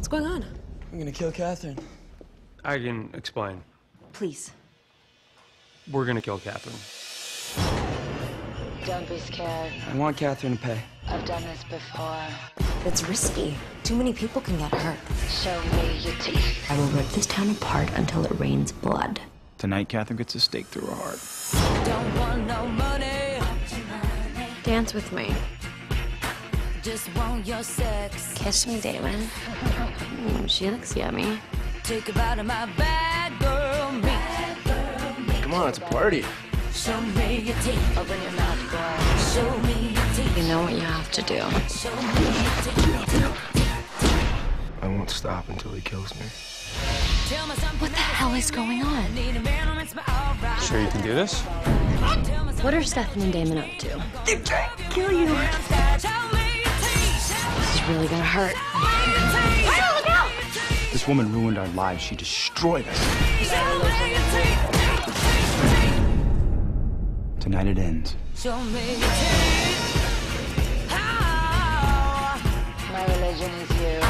going on? I'm gonna kill Catherine. I can explain. Please. We're gonna kill Catherine. Don't be scared. I want Catherine to pay. I've done this before. It's risky. Too many people can get hurt. Show me your teeth. I will rip this town apart until it rains blood. Tonight, Catherine gets a stake through her heart. Don't want no money. Dance with me. Just want your sex. Kiss me, Damon. She looks yummy. Take a bite of my bad girl meat. Come on, it's a party. Show me your teeth. Open your mouth, boy. Show me your teeth. You know what you have to do. Show me your teeth. I won't stop until he kills me. Tell me something. What the hell is going on? Need a man who makes me all right. Sure you can do this? What are Stefan and Damon up to? They can't kill you. This is really gonna hurt. This woman ruined our lives. She destroyed us. Tonight it ends. Show me your teeth. My religion is you.